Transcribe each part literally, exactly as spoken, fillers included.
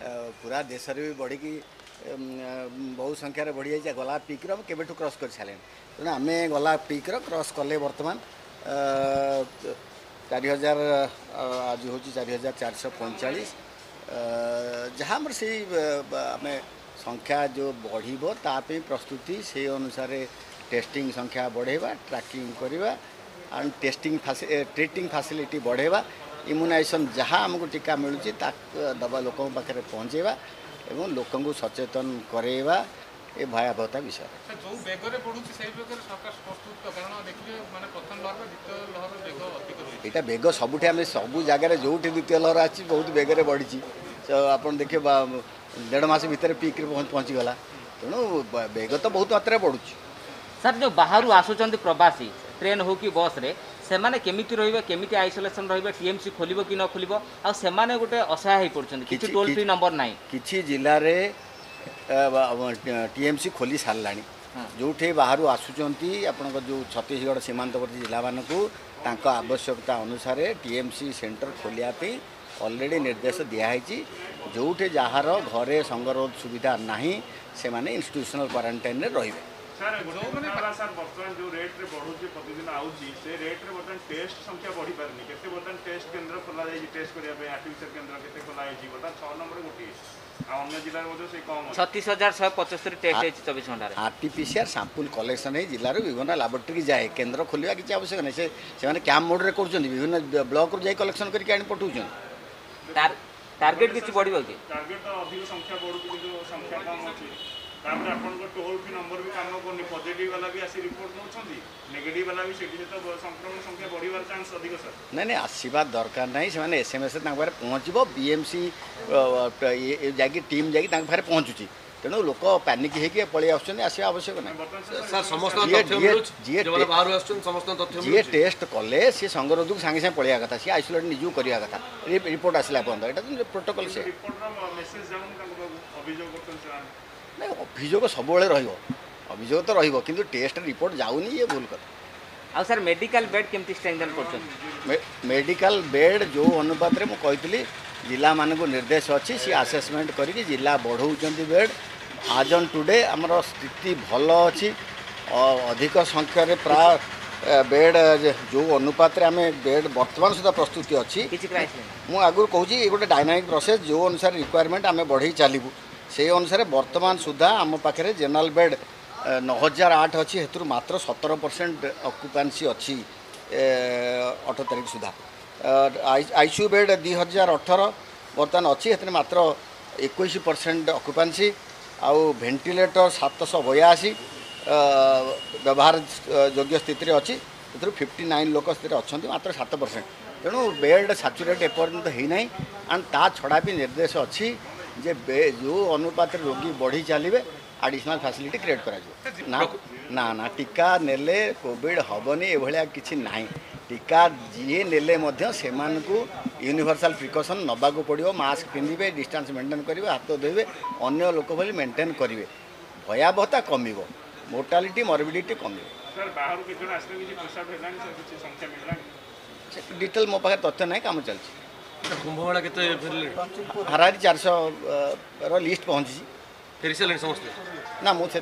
पूरा देश भी बढ़ी की बहुत संख्यार बढ़ी जाए गला पिक्र केवे क्रॉस कर सारे तेणु आम गला पिक्र क्रॉस कले बर्तमान चार हजार आज हूँ चार हजार चार सौ पैंचाश जहाँ से आम संख्या जो बढ़ तापी प्रस्तुति से अनुसार टेस्टिंग संख्या बढ़ेवा ट्रैकिंग करवा एंड टेस्टिंग ट्रीटिंग फैसिलिटी बढ़ेवा इम्यूनाइजेशन जहाँ आमको टीका मिलूँ दबा लोक पाखे पहुँचेवा एवं लोक सचेतन करेवा ये भयावहता विषय यहाँ बेग सबुठ आम सबू जगार जो द्वितीय लहर आसी बहुत बेगर बढ़ी आप देखिए डेढ़ मास भितर पीक पहुँचीगला तेणु बेग तो बहुत मात्रा बढ़ुँ सर जो बाहर आसुंच प्रवासी ट्रेन हो कि बस रे से माने केमिति रहिबे केमिति आइसोलेशन रहिबे टीएमसी खोलिबो कि न खोलिबो आ से माने गोटे असहाय हो पड़छन किछि टोल फ्री नंबर नाही किछि जिल्ला रे टीएमसी खोली सारलानी जोठे बाहर आसुचंती आपन जो छत्तीसगढ़ सीमांतवर्ती जिला मानकू तांका आवश्यकता अनुसार टीएमसी सेंटर खोलिया पे ऑलरेडी निर्देश दिया है जोठे जहार घरे संगरोध सुविधा नाही से माने इंस्टीट्यूशनल क्वारंटाइन रे रहिबे सर सर बर्तमान जो रेट रे बढ़ुची प्रतिदिन आउची से रेट रे बर्तमान टेस्ट संख्या बढ़ी पारनी केते बर्तमान टेस्ट केंद्र खोला जाई टेस्ट करिया पे आर्टिफिशियल केंद्र केते खोला जाई बर्तमान छह नंबर गोटी आ अन्य जिल्ला रे मधे से कम छत्तीस हजार एक सौ पचहत्तर टेस्ट है चौबीस घंटा रे आरटीपीसीआर सैंपल कलेक्शन है जिल्ला रे विभिन्न लैबोरेटरी जाए केंद्र खोलिया कि आवश्यक नहीं से से माने कैंप मोड रे करछन विभिन्न ब्लॉक रो जाई कलेक्शन करके आनी पठौछन टारगेट किछि बढ़िबो कि टारगेट तो अधिक संख्या बढ़ुची किंतु संख्या कम अछि तापर आपन को टोल फ्री नंबर भी काम करनी पॉजिटिव वाला भी आसी रिपोर्ट नउछंती नेगेटिव वाला भी सेठी तो संक्रमण संख्या बढ़िबार चांस अधिक सर नहीं नहीं आसवा दरकार नहीं से माने एसएमएस तांबारे पहुँचबो बीएमसी ये जाकी टीम जाकी तांक पारे पहुँचुची तेणु लोक पैनिक होके पलि आसुछन आसवा आवश्यक नहीं सर समस्त तथ्य मिलुछ जे बाहर आसुछन समस्त तथ्य मिलुछ जे टेस्ट कले से संगरोधक संगे संगे पलिया कथा से आइसोलेट निजु करिया कथा रिपोर्ट आसला बंद एटा तो प्रोटोकॉल से रिपोर्ट रो मेसेज जाउन तांको अभियोग करछन नहीं अभियोग सब अभियोग तो रहिबो किंतु टेस्ट रिपोर्ट जाऊनी ये भूल कथा आ सर मेडिकल बेड केमती स्ट्रेंथन करछन मेडिकल बेड जो अनुपात रे मु कहितली जिला मानक निर्देश अच्छी सी आसेसमेंट करके जिला बढ़ाऊँ बेड आज ऑन टुडे आमर स्थिति भल अच्छी अधिक संख्यार प्राय बेड जो अनुपात आम बेड बर्तमान सुधा प्रस्तुति अच्छी मु आगु कहूँ गोटे डायनामिक प्रोसेस जो अनुसार रिक्वायरमेंट आम बढ़ई चलू से अनुसार बर्तमान सुधा आम पाखे जनरल बेड नौ हजार आठ अच्छी हेतु मात्र सतर परसेंट अक्युपेन्सी अच्छी अठर तारीख सुधा आईसीयू बेड दुई हजार अठर बर्तमान अच्छी हेतु मात्र इक्कीस परसेंट अक्युपेन्सी आउ भेंटिलेटर सात सौ बयासी व्यवहार योग्य स्थिति अच्छी से फिफ्टी नाइन लोक स्थित अच्छा मात्र सात परसेंट तेणु बेड साचुरेट एपर्यंत होना एंड ता छड़ा भी निर्देश अच्छी जे जो अनुपात रोगी बढ़ी चलिए एडिशनल फैसिलिटी क्रिएट करा ना ना ना टीका नेले कोविड हेनी एभलिया किछि नाही टीका जी नेले मध्य से यूनिवर्सल प्रिकॉशन नबाक पड़ो मास्क पिंधे डिस्टेंस मेंटेन करेंगे हाथ धोबे अन्य लोक भली मेंटेन करेंगे भयावहता कम मोर्टालिटी मॉर्बिडिटी कम डिटेल मो पाखे तथ्य ना कम चलती कुंभमेला के हाराहारी चार सौ लिस्ट पहुँची फेरी सारे समस्त ना मुझे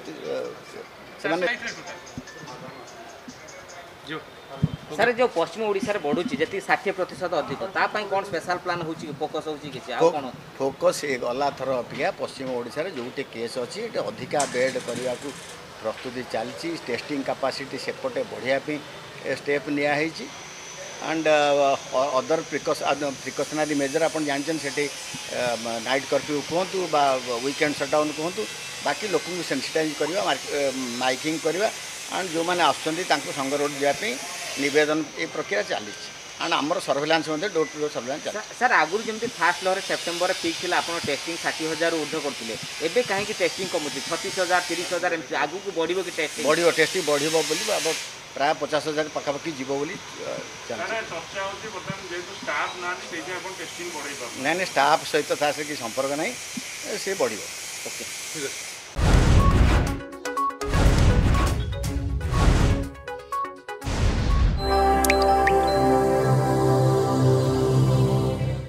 सर जो पश्चिम ओडिशा रे बढ़ुची जति साठ प्रतिशत अधिक तापाई कौन स्पेशल प्लान होची फोकस होची किछि आ कोन फोकस ए गला थर अपेक्षा पश्चिम ओडिशा रे जोटे केस अछि एटे अधिका बेड करबा को प्रस्तुति चलची टेस्टिंग कैपेसिटी सेपटे बढ़िया पे स्टेप निया हेची and other precaution precautionary measure अपन जानछन सेठी नाइट कर्फ्यू कहतु बा वीकेंड शटडाउन कहतु बाकी लोक को सेंसिटाइज करवा माइकिंग करवा एंड जो मैंने आसुँच संगरोध जावाई नवेदन ये प्रक्रिया चली एंड आमर surveillance door to door surveillance sir आगुरी जमी फास्ट लहर सेप्टेम्बर पीक थी आप टेस्टिंग षाठी हजार ऊर्ध करते एवं कहीं टेस्टिंग कमुची छत्तीस हजार तीस हजार एम आगू को बढ़ो कि टेस्टिंग बढ़ो टेस्टिंग बढ़ो बोली प्राय पचास हजार पखापाखि जीव बोली ना ना स्टाफ सहित कि संपर्क ना से बढ़ो ओके ठीक है।